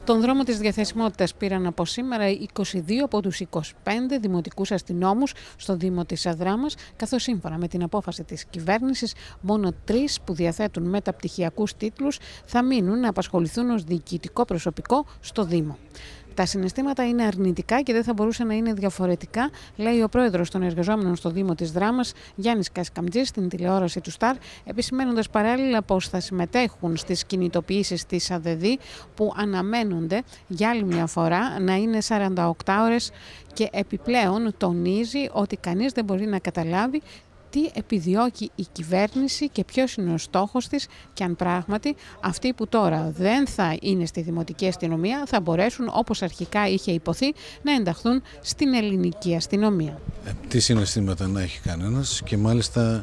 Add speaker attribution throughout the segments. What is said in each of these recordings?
Speaker 1: Τον δρόμο της διαθεσιμότητας πήραν από σήμερα 22 από τους 25 δημοτικούς αστυνόμους στο Δήμο της Αδράμας, καθώς σύμφωνα με την απόφαση της κυβέρνησης, μόνο 3 που διαθέτουν μεταπτυχιακούς τίτλους θα μείνουν να απασχοληθούν ως διοικητικό προσωπικό στο Δήμο. Τα συναισθήματα είναι αρνητικά και δεν θα μπορούσε να είναι διαφορετικά, λέει ο πρόεδρος των εργαζόμενων στο Δήμο της Δράμας, Γιάννης Κασκαμτζής, στην τηλεόραση του Σταρ, επισημαίνοντας παράλληλα πως θα συμμετέχουν στις κινητοποιήσεις της ΑΔΔ που αναμένονται για άλλη μια φορά να είναι 48 ώρες και επιπλέον τονίζει ότι κανείς δεν μπορεί να καταλάβει τι επιδιώκει η κυβέρνηση και ποιος είναι ο στόχος της και αν πράγματι αυτοί που τώρα δεν θα είναι στη Δημοτική Αστυνομία θα μπορέσουν, όπως αρχικά είχε υποθεί, να ενταχθούν στην ελληνική αστυνομία.
Speaker 2: Τι συναισθήματα να έχει κανένας και μάλιστα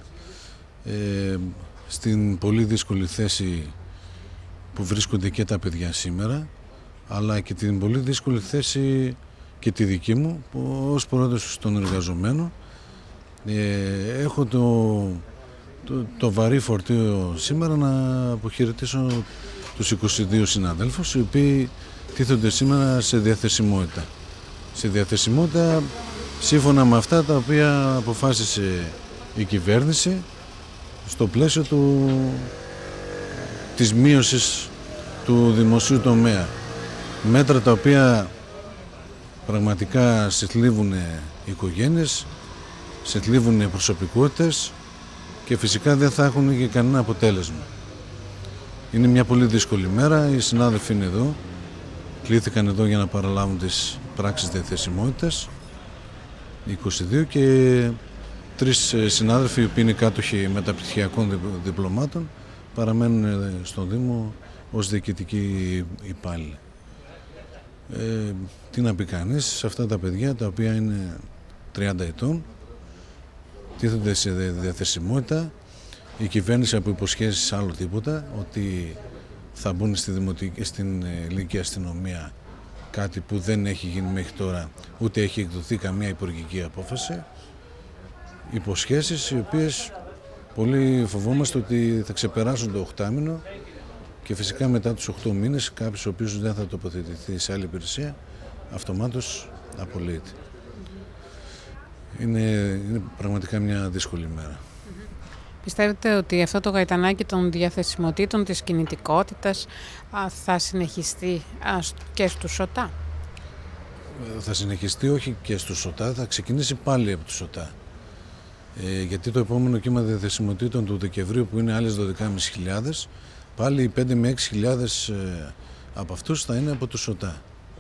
Speaker 2: στην πολύ δύσκολη θέση που βρίσκονται και τα παιδιά σήμερα, αλλά και την πολύ δύσκολη θέση και τη δική μου που ως πρόεδρος των εργαζομένων έχω το βαρύ φορτίο σήμερα να αποχαιρετήσω τους 22 συναδέλφους οι οποίοι τίθονται σήμερα σε διαθεσιμότητα. Σε διαθεσιμότητα σύμφωνα με αυτά τα οποία αποφάσισε η κυβέρνηση στο πλαίσιο της μείωσης του δημοσίου τομέα. Μέτρα τα οποία πραγματικά συθλίβουν οικογένειες, σε θλίβουν προσωπικότητες και φυσικά δεν θα έχουν και κανένα αποτέλεσμα. Είναι μια πολύ δύσκολη μέρα, οι συνάδελφοι είναι εδώ, κλήθηκαν εδώ για να παραλάβουν τις πράξεις διαθεσιμότητας, 22 και 3 συνάδελφοι οι οποίοι είναι κάτοχοι μεταπτυχιακών διπλωμάτων παραμένουν στον Δήμο ως διοικητικοί υπάλληλοι. Τι να πει κανείς σε αυτά τα παιδιά τα οποία είναι 30 ετών, τίθενται σε διαθεσιμότητα, η κυβέρνηση από υποσχέσεις άλλο τίποτα, ότι θα μπουν στην ελληνική αστυνομία, κάτι που δεν έχει γίνει μέχρι τώρα, ούτε έχει εκδοθεί καμία υπουργική απόφαση. Υποσχέσεις οι οποίες πολύ φοβόμαστε ότι θα ξεπεράσουν το 8μηνο και φυσικά μετά τους 8 μήνες κάποιος ο οποίος δεν θα τοποθετηθεί σε άλλη υπηρεσία αυτομάτως απολύεται. Είναι πραγματικά μια δύσκολη μέρα.
Speaker 1: Πιστεύετε ότι αυτό το γαϊτανάκι των διαθεσιμοτήτων, της κινητικότητας θα συνεχιστεί και στους ΣΟΤΑ?
Speaker 2: Θα συνεχιστεί όχι και στους ΣΟΤΑ, θα ξεκινήσει πάλι από τους ΣΟΤΑ. Γιατί το επόμενο κύμα διαθεσιμοτήτων του Δεκεμβρίου που είναι άλλες 12.500, πάλι οι 5 με 6.000 από αυτούς θα είναι από τους ΣΟΤΑ.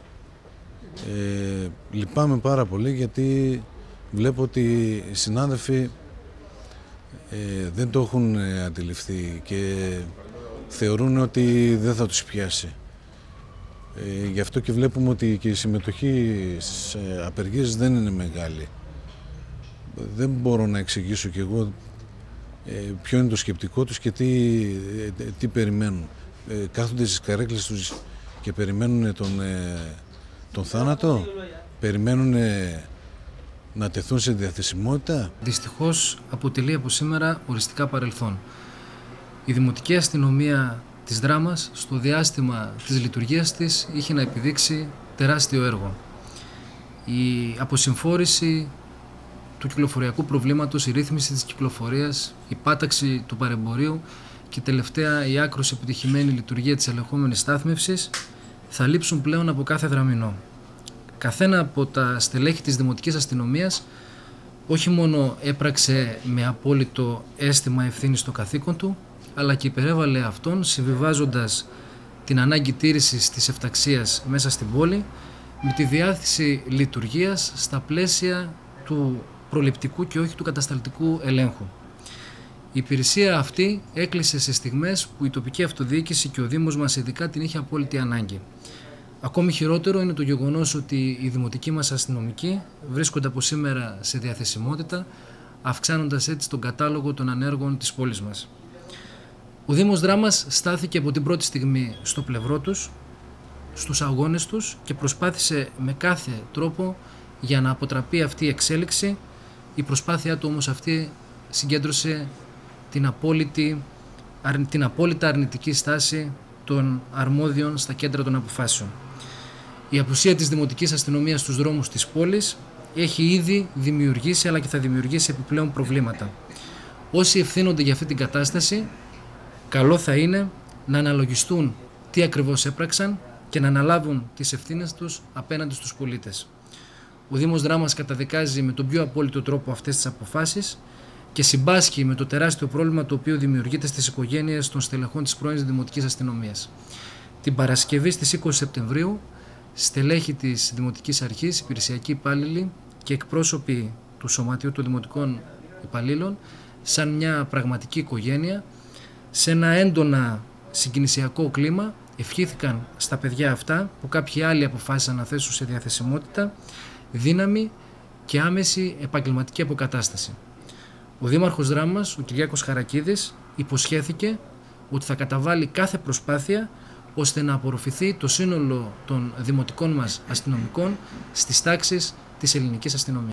Speaker 2: Λυπάμαι πάρα πολύ γιατί βλέπω ότι οι συνάδελφοι δεν το έχουν αντιληφθεί και θεωρούν ότι δεν θα τους πιάσει. Γι' αυτό και βλέπουμε ότι και η συμμετοχή στις απεργίες δεν είναι μεγάλη. Δεν μπορώ να εξηγήσω κι εγώ ποιο είναι το σκεπτικό τους και τι περιμένουν. Κάθονται στις καρέκλες τους και περιμένουν τον θάνατο, περιμένουν να τεθούν σε διαθεσιμότητα.
Speaker 3: Δυστυχώς αποτελεί από σήμερα οριστικά παρελθόν. Η Δημοτική Αστυνομία της Δράμας στο διάστημα της λειτουργίας της είχε να επιδείξει τεράστιο έργο. Η αποσυμφόρηση του κυκλοφοριακού προβλήματος, η ρύθμιση της κυκλοφορίας, η πάταξη του παρεμπορίου και τελευταία η άκρως επιτυχημένη λειτουργία της ελεγχόμενης στάθμευσης θα λείψουν πλέον από κάθε δραμηνό. Καθένα από τα στελέχη της Δημοτικής Αστυνομίας όχι μόνο έπραξε με απόλυτο αίσθημα ευθύνης στο καθήκον του, αλλά και υπερέβαλε αυτόν συμβιβάζοντας την ανάγκη τήρησης τηςευταξίας μέσα στην πόλη με τη διάθεση λειτουργίας στα πλαίσια του προληπτικού και όχι του κατασταλτικού ελέγχου. Η υπηρεσία αυτή έκλεισε σε στιγμές που η τοπική αυτοδιοίκηση και ο Δήμος μας ειδικά την είχε απόλυτη ανάγκη. Ακόμη χειρότερο είναι το γεγονός ότι οι δημοτικοί μας αστυνομικοί βρίσκονται από σήμερα σε διαθεσιμότητα, αυξάνοντας έτσι τον κατάλογο των ανέργων της πόλης μας. Ο Δήμος Δράμας στάθηκε από την πρώτη στιγμή στο πλευρό τους, στους αγώνες τους και προσπάθησε με κάθε τρόπο για να αποτραπεί αυτή η εξέλιξη. Η προσπάθειά του όμως αυτή συγκέντρωσε την απόλυτα αρνητική στάση των αρμόδιων στα κέντρα των αποφάσεων. Η απουσία της δημοτικής αστυνομίας στους δρόμους της πόλης έχει ήδη δημιουργήσει αλλά και θα δημιουργήσει επιπλέον προβλήματα. Όσοι ευθύνονται για αυτή την κατάσταση, καλό θα είναι να αναλογιστούν τι ακριβώς έπραξαν και να αναλάβουν τις ευθύνες τους απέναντι στους πολίτες. Ο Δήμος Δράμας καταδικάζει με τον πιο απόλυτο τρόπο αυτές τις αποφάσεις και συμπάσχει με το τεράστιο πρόβλημα το οποίο δημιουργείται στις οικογένειες των στελεχών της πρώην Δημοτικής Αστυνομίας. Την Παρασκευή στις 20 Σεπτεμβρίου, στελέχη της Δημοτικής Αρχής, υπηρεσιακοί υπάλληλοι και εκπρόσωποι του Σωματείου των Δημοτικών Υπαλλήλων, σαν μια πραγματική οικογένεια, σε ένα έντονα συγκινησιακό κλίμα, ευχήθηκαν στα παιδιά αυτά που κάποιοι άλλοι αποφάσισαν να θέσουν σε διαθεσιμότητα δύναμη και άμεση επαγγελματική αποκατάσταση. Ο Δήμαρχος Δράμας, ο Κυριάκος Χαρακίδης, υποσχέθηκε ότι θα καταβάλει κάθε προσπάθεια ώστε να απορροφηθεί το σύνολο των δημοτικών μας αστυνομικών στις τάξεις της ελληνικής αστυνομίας.